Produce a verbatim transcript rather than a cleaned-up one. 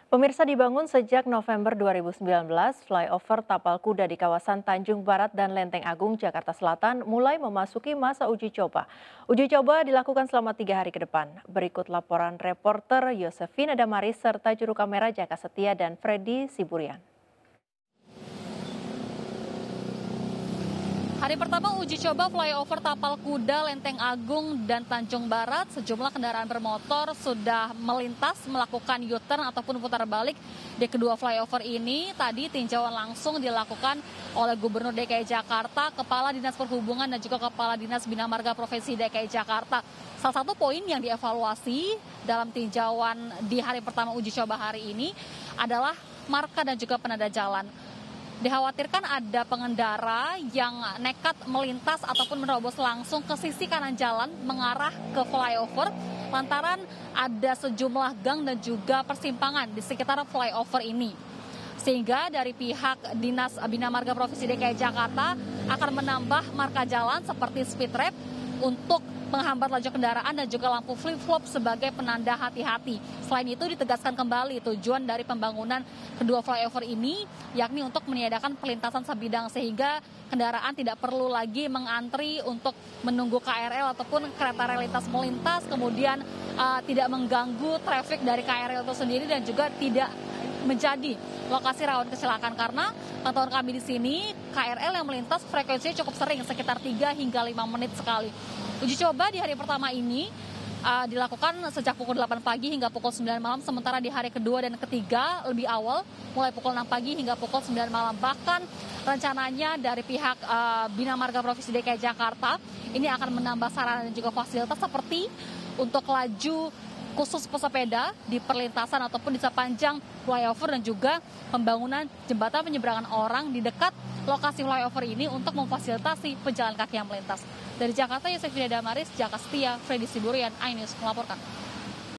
Pemirsa, dibangun sejak November dua ribu sembilan belas, flyover tapal kuda di kawasan Tanjung Barat dan Lenteng Agung, Jakarta Selatan mulai memasuki masa uji coba. Uji coba dilakukan selama tiga hari ke depan. Berikut laporan reporter Yosefina Damaris serta juru kamera Jaka Setia dan Freddy Siburian. Hari pertama uji coba flyover tapal kuda Lenteng Agung dan Tanjung Barat, sejumlah kendaraan bermotor sudah melintas melakukan U-turn ataupun putar balik di kedua flyover ini. Tadi tinjauan langsung dilakukan oleh Gubernur D K I Jakarta, Kepala Dinas Perhubungan dan juga Kepala Dinas Bina Marga Provinsi D K I Jakarta. Salah satu poin yang dievaluasi dalam tinjauan di hari pertama uji coba hari ini adalah marka dan juga penanda jalan. Dikhawatirkan ada pengendara yang nekat melintas ataupun menerobos langsung ke sisi kanan jalan mengarah ke flyover lantaran ada sejumlah gang dan juga persimpangan di sekitar flyover ini. Sehingga dari pihak Dinas Bina Marga Provinsi D K I Jakarta akan menambah marka jalan seperti speed trap untuk menghambat laju kendaraan dan juga lampu flip-flop sebagai penanda hati-hati. Selain itu ditegaskan kembali tujuan dari pembangunan kedua flyover ini yakni untuk meniadakan perlintasan sebidang sehingga kendaraan tidak perlu lagi mengantri untuk menunggu K R L ataupun kereta rel lintas melintas, kemudian uh, tidak mengganggu traffic dari K R L itu sendiri dan juga tidak menjadi lokasi rawan kecelakaan karena pantauan kami di sini K R L yang melintas frekuensinya cukup sering sekitar tiga hingga lima menit sekali. Uji coba di hari pertama ini uh, dilakukan sejak pukul delapan pagi hingga pukul sembilan malam, sementara di hari kedua dan ketiga lebih awal mulai pukul enam pagi hingga pukul sembilan malam. Bahkan rencananya dari pihak uh, Bina Marga Provinsi D K I Jakarta ini akan menambah sarana dan juga fasilitas seperti untuk laju khusus pesepeda di perlintasan ataupun di sepanjang flyover dan juga pembangunan jembatan penyeberangan orang di dekat lokasi flyover ini untuk memfasilitasi pejalan kaki yang melintas. Dari Jakarta, Yosefina Damaris, Jaka Setia, Freddy Siburian, iNews melaporkan.